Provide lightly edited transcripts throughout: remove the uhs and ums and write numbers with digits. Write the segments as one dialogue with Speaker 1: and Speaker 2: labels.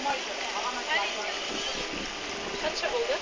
Speaker 1: Kaça oldu?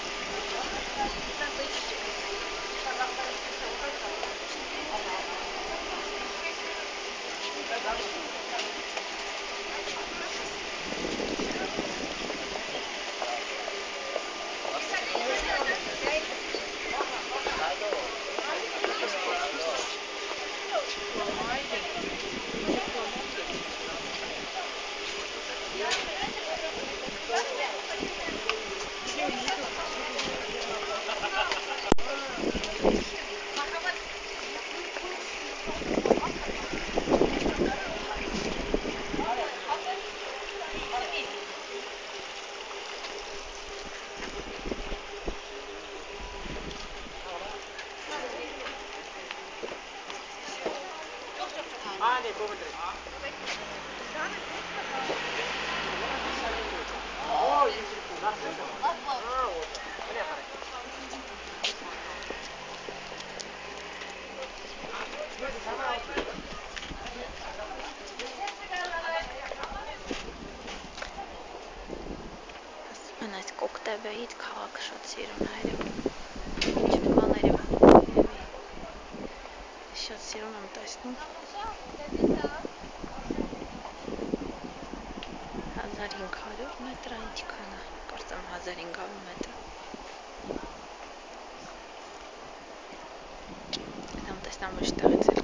Speaker 1: Այս Կոկ-Տոբեից քաղաքը շատ սիրուն է այրում, բաները շատ սիրուն եմ տեսնում, 1500 մետր, այնքան է, կարծեմ 1500 մետր, դամ տեսնամ ոչ տեղից էլ